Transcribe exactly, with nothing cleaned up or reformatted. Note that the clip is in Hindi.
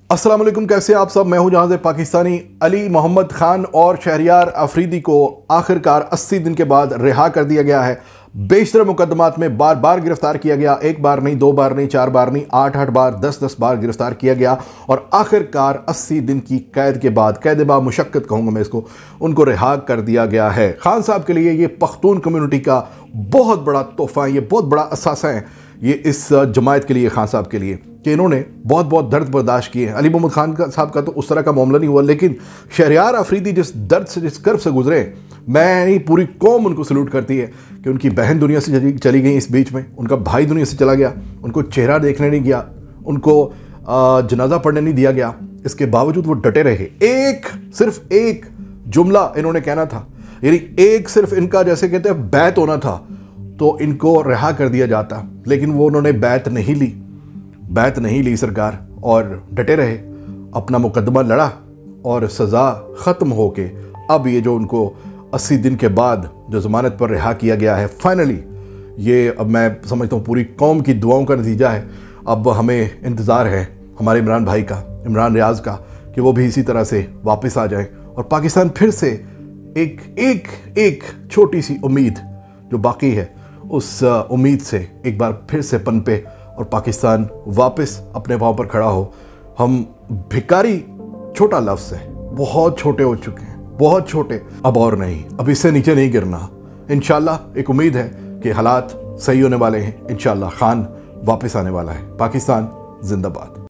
अस्सलाम वालेकुम, कैसे आप सब। मैं हूं जहां से पाकिस्तानी। अली मोहम्मद खान और शहरियार अफरीदी को आखिरकार अस्सी दिन के बाद रिहा कर दिया गया है। बेशतर मुकदमात में बार बार गिरफ्तार किया गया, एक बार नहीं, दो बार नहीं, चार बार नहीं, आठ आठ बार, दस दस बार गिरफ्तार किया गया और आखिरकार अस्सी दिन की कैद के बाद, कैद बा मुशक्कत कहूँगा मैं इसको, उनको रिहा कर दिया गया है। खान साहब के लिए ये पख्तून कम्युनिटी का बहुत बड़ा तोहफा है, ये बहुत बड़ा असासा है ये इस जमायत के लिए, खान साहब के लिए, कि इन्होंने बहुत बहुत दर्द बर्दाश्त किए। अली मोहम्मद खान का साहब का तो उस तरह का मामला नहीं हुआ, लेकिन शहरियार अफरीदी जिस दर्द से, जिस कर्ब से गुजरे, मैं नहीं पूरी कौम उनको सल्यूट करती है कि उनकी बहन दुनिया से चली चली गई इस बीच में, उनका भाई दुनिया से चला गया, उनको चेहरा देखने नहीं गया, उनको जनाजा पढ़ने नहीं दिया गया। इसके बावजूद वो डटे रहे। एक सिर्फ एक जुमला इन्होंने कहना था, यानी एक सिर्फ इनका जैसे कहते हैं बैत होना था तो इनको रिहा कर दिया जाता, लेकिन वो उन्होंने बैत नहीं ली, बैत नहीं ली सरकार, और डटे रहे, अपना मुकदमा लड़ा और सज़ा ख़त्म होके अब ये जो उनको अस्सी दिन के बाद जो ज़मानत पर रिहा किया गया है, फाइनली ये अब मैं समझता हूँ पूरी कौम की दुआओं का नतीजा है। अब हमें इंतज़ार है हमारे इमरान भाई का, इमरान रियाज का, कि वो भी इसी तरह से वापस आ जाए और पाकिस्तान फिर से एक एक एक छोटी सी उम्मीद जो बाकी है, उस उम्मीद से एक बार फिर से पनपे और पाकिस्तान वापस अपने पाँव पर खड़ा हो। हम भिखारी छोटा लफ्ज़ है, बहुत छोटे हो चुके हैं, बहुत छोटे, अब और नहीं, अब इससे नीचे नहीं गिरना। इंशाल्लाह एक उम्मीद है कि हालात सही होने वाले हैं, इंशाल्लाह खान वापस आने वाला है। पाकिस्तान जिंदाबाद।